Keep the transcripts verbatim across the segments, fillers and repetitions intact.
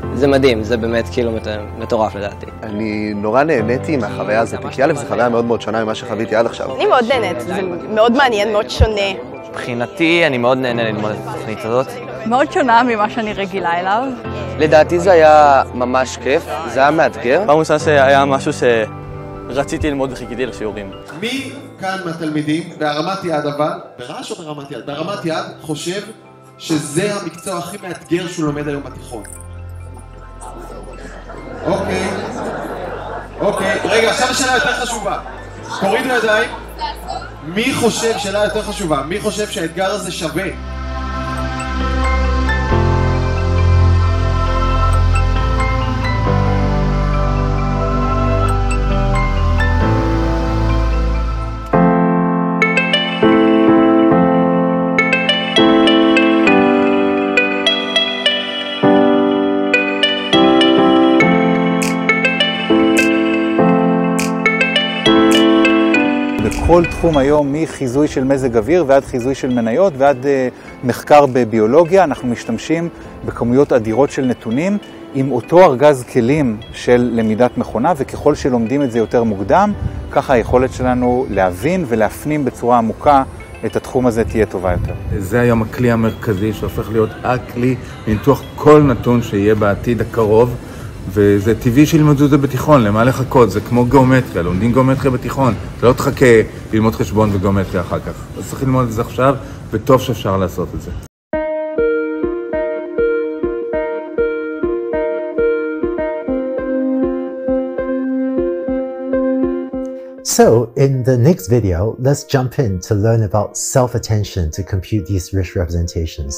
זה מדהים, זה באמת כאילו מטורף לדעתי. אני נורא נהניתי מהחוויה הזאת, כי א' זו חוויה מאוד מאוד שונה ממה שחוויתי עד עכשיו. אני מאוד נהנית, זה מאוד מעניין, מאוד שונה. מבחינתי אני מאוד נהנה ללמוד את התוכנית הזאת. מאוד שונה ממה שאני רגילה אליו. לדעתי זה היה ממש כיף, זה היה מאתגר. פעם ראשונה שהיה משהו שרציתי ללמוד וחיכיתי לשיעורים. מי כאן מהתלמידים, בהרמת יד אבל, ברעש או בהרמת יד? בהרמת יד חושב שזה המקצוע הכי מאתגר שהוא לומד היום בתיכון. אוקיי, אוקיי, רגע, עכשיו השאלה יותר חשובה. תורידו ידיים. מי חושב, שאלה יותר חשובה, מי חושב שהאתגר הזה שווה? בכל תחום היום, מחיזוי של מזג אוויר ועד חיזוי של מניות ועד uh, מחקר בביולוגיה, אנחנו משתמשים בכמויות אדירות של נתונים עם אותו ארגז כלים של למידת מכונה, וככל שלומדים את זה יותר מוקדם, ככה היכולת שלנו להבין ולהפנים בצורה עמוקה את התחום הזה תהיה טובה יותר. זה היום הכלי המרכזי שהופך להיות הכלי לניתוח כל נתון שיהיה בעתיד הקרוב, וזה טבעי שילמדו את זה בתיכון, למה לחכות? זה כמו גיאומטריה, לומדים גיאומטריה בתיכון. אתה לא תחכה ללמוד חשבון וגיאומטריה אחר כך. אז צריך ללמוד את זה עכשיו, וטוב שאפשר לעשות את זה. So, in the next video, let's jump in to learn about self-attention to compute these rich representations.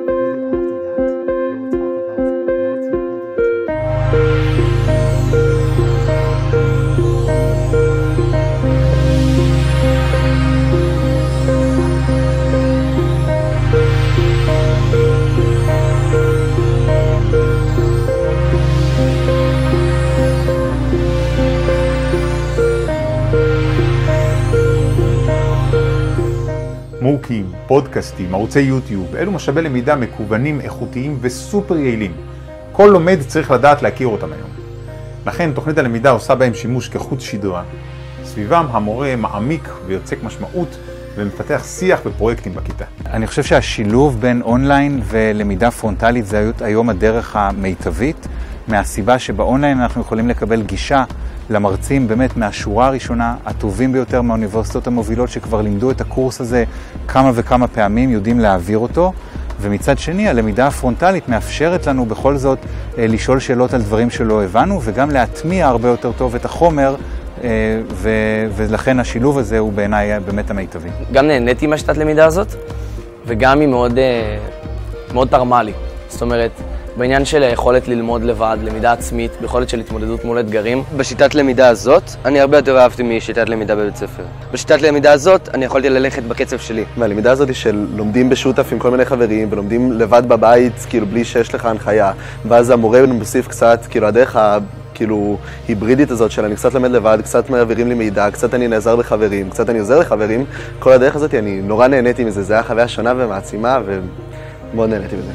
מורקים, פודקאסטים, ערוצי יוטיוב, אלו משאבי למידה מקוונים, איכותיים וסופר יעילים. כל לומד צריך לדעת להכיר אותם היום. לכן תוכנית הלמידה עושה בהם שימוש כחוט שדרה. סביבם המורה מעמיק ויוצק משמעות ומפתח שיח ופרויקטים בכיתה. אני חושב שהשילוב בין אונליין ולמידה פרונטלית זה היום הדרך המיטבית, מהסיבה שבאונליין אנחנו יכולים לקבל גישה למרצים באמת מהשורה הראשונה, הטובים ביותר מהאוניברסיטאות המובילות שכבר לימדו את הקורס הזה כמה וכמה פעמים, יודעים להעביר אותו. ומצד שני, הלמידה הפרונטלית מאפשרת לנו בכל זאת לשאול שאלות על דברים שלא הבנו, וגם להטמיע הרבה יותר טוב את החומר, ו- ולכן השילוב הזה הוא בעיניי באמת המיטבי. גם נהניתי מהשיטת למידה הזאת, וגם היא מאוד, מאוד תרמה לי. זאת אומרת, בעניין של היכולת ללמוד לבד, למידה עצמית, ביכולת של התמודדות מול אתגרים. בשיטת למידה הזאת, אני הרבה יותר אהבתי משיטת למידה בבית ספר. בשיטת למידה הזאת, אני יכולתי ללכת בקצב שלי. והלמידה הזאת של לומדים בשותף עם כל מיני חברים, ולומדים לבד בבית, כאילו בלי שיש לך הנחיה, ואז המורה מוסיף קצת, כאילו הדרך ה... כאילו היברידית הזאת של אני קצת למד לבד, קצת מעבירים לי מידע, קצת אני נעזר לחברים, קצת אני עוזר לחברים. כל הדרך הזאת, אני נורא נהניתי מזה. זה היה חוויה שונה ומעצימה, ומאוד נהניתי מזה.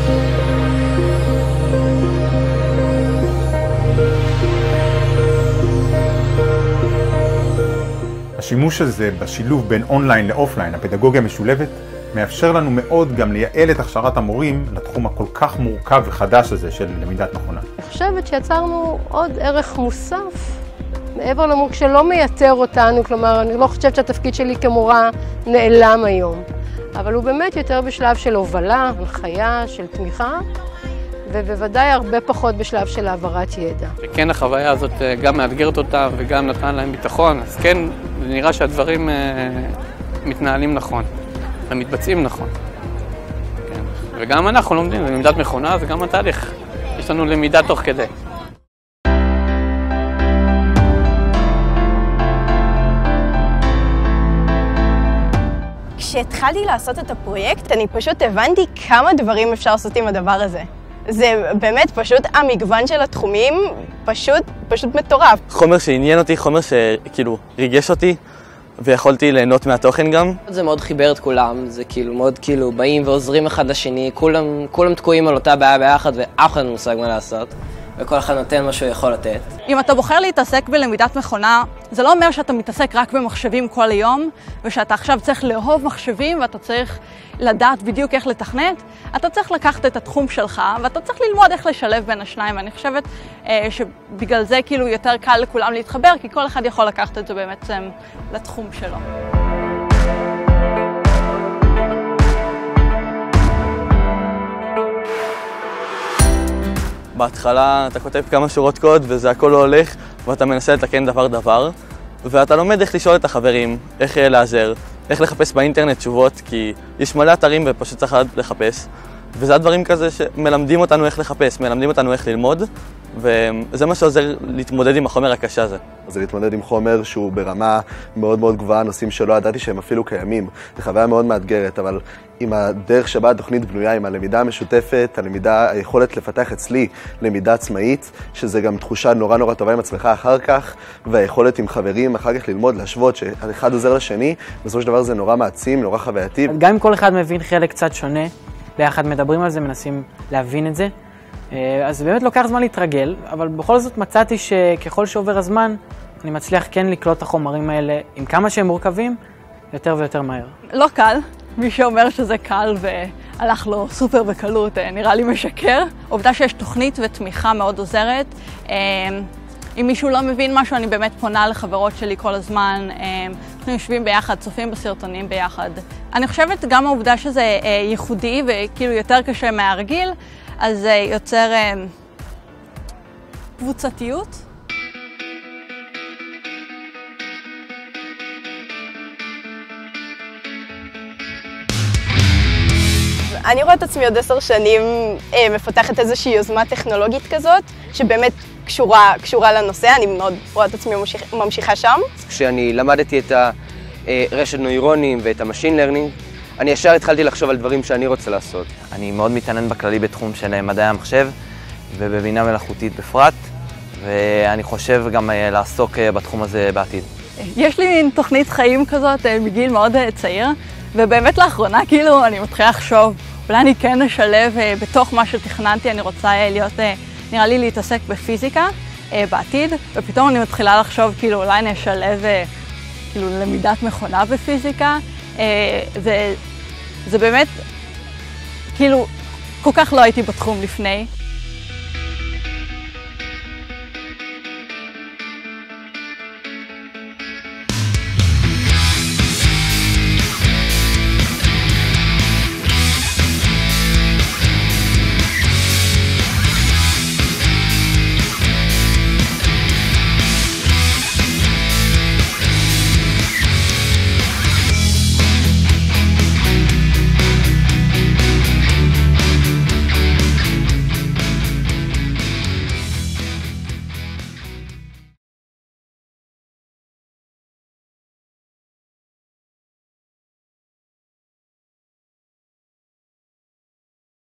השימוש הזה בשילוב בין אונליין לאופליין, הפדגוגיה המשולבת, מאפשר לנו מאוד גם לייעל את הכשרת המורים לתחום הכל כך מורכב וחדש הזה של למידת מכונה. אני חושבת שיצרנו עוד ערך מוסף מעבר למור שלא מייתר אותנו, כלומר אני לא חושבת שהתפקיד שלי כמורה נעלם היום, אבל הוא באמת יותר בשלב של הובלה, הנחיה, של תמיכה, ובוודאי הרבה פחות בשלב של העברת ידע. וכן החוויה הזאת גם מאתגרת אותם וגם נתן להם ביטחון, אז כן נראה שהדברים מתנהלים נכון ומתבצעים נכון. כן. וגם אנחנו לומדים, למידת מכונה זה גם התהליך. יש לנו למידה תוך כדי. כשהתחלתי לעשות את הפרויקט, אני פשוט הבנתי כמה דברים אפשר לעשות עם הדבר הזה. זה באמת פשוט המגוון של התחומים, פשוט, פשוט מטורף. חומר שעניין אותי, חומר שכאילו ריגש אותי, ויכולתי ליהנות מהתוכן גם. זה מאוד חיבר את כולם, זה כאילו מאוד כאילו באים ועוזרים אחד לשני, כולם, כולם תקועים על אותה בעיה ביחד ואף אחד לא מושג מה לעשות, וכל אחד נותן מה שהוא יכול לתת. אם אתה בוחר להתעסק בלמידת מכונה, זה לא אומר שאתה מתעסק רק במחשבים כל היום, ושאתה עכשיו צריך לאהוב מחשבים ואתה צריך לדעת בדיוק איך לתכנת. אתה צריך לקחת את התחום שלך ואתה צריך ללמוד איך לשלב בין השניים. ואני חושבת אה, שבגלל זה כאילו יותר קל לכולם להתחבר, כי כל אחד יכול לקחת את זה באמת אה, לתחום שלו. בהתחלה אתה כותב כמה שורות קוד וזה הכל לא הולך, ואתה מנסה לתקן דבר דבר, ואתה לומד איך לשאול את החברים, איך לעזר, איך לחפש באינטרנט תשובות, כי יש מלא אתרים ופשוט צריך לחפש. וזה הדברים כזה שמלמדים אותנו איך לחפש, מלמדים אותנו איך ללמוד, וזה מה שעוזר להתמודד עם החומר הקשה הזה. זה להתמודד עם חומר שהוא ברמה מאוד מאוד גבוהה, נושאים שלא ידעתי שהם אפילו קיימים. זו חוויה מאוד מאתגרת, אבל עם הדרך שבה התוכנית בנויה, עם הלמידה המשותפת, הלמידה, היכולת לפתח אצלי למידה עצמאית, שזה גם תחושה נורא נורא טובה עם עצמך אחר כך, והיכולת עם חברים אחר כך ללמוד, להשוות, שאחד עוזר לשני, בסופו של דבר זה נורא מעצים, נורא חווייתי. גם אם כל אחד מבין חלק קצת שונה, ביחד מדברים על זה, מנסים להבין את זה. אז באמת לוקח זמן להתרגל, אבל בכל זאת מצאתי שככל שעובר הזמן, אני מצליח כן לקלוט את החומרים האלה עם כמה שהם מורכבים, יותר ויותר מהר. לא קל. מי שאומר שזה קל והלך לו סופר בקלות, נראה לי משקר. עובדה שיש תוכנית ותמיכה מאוד עוזרת. אם מישהו לא מבין משהו, אני באמת פונה לחברות שלי כל הזמן. אנחנו יושבים ביחד, צופים בסרטונים ביחד. אני חושבת גם העובדה שזה ייחודי וכאילו יותר קשה מהרגיל, אז זה יוצר קבוצתיות. אני רואה את עצמי עוד עשר שנים אה, מפתחת איזושהי יוזמה טכנולוגית כזאת, שבאמת קשורה, קשורה לנושא, אני מאוד רואה את עצמי ממשיך, ממשיכה שם. כשאני למדתי את הרשת נוירונים ואת המשין לרנינג, אני ישר התחלתי לחשוב על דברים שאני רוצה לעשות. אני מאוד מתעניין בכללי בתחום של מדעי המחשב ובבינה מלאכותית בפרט, ואני חושב גם לעסוק בתחום הזה בעתיד. יש לי מין תוכנית חיים כזאת מגיל מאוד צעיר, ובאמת לאחרונה כאילו אני מתחילה לחשוב, אולי אני כן אשלב בתוך מה שתכננתי, אני רוצה להיות, נראה לי להתעסק בפיזיקה בעתיד, ופתאום אני מתחילה לחשוב כאילו אולי אני אשלב כאילו למידת מכונה בפיזיקה. זה, זה באמת, כאילו, כל כך לא הייתי בתחום לפני.